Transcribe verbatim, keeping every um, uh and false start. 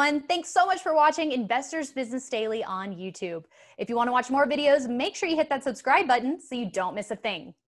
everyone. Thanks so much for watching Investors Business Daily on YouTube. If you want to watch more videos, make sure you hit that subscribe button so you don't miss a thing.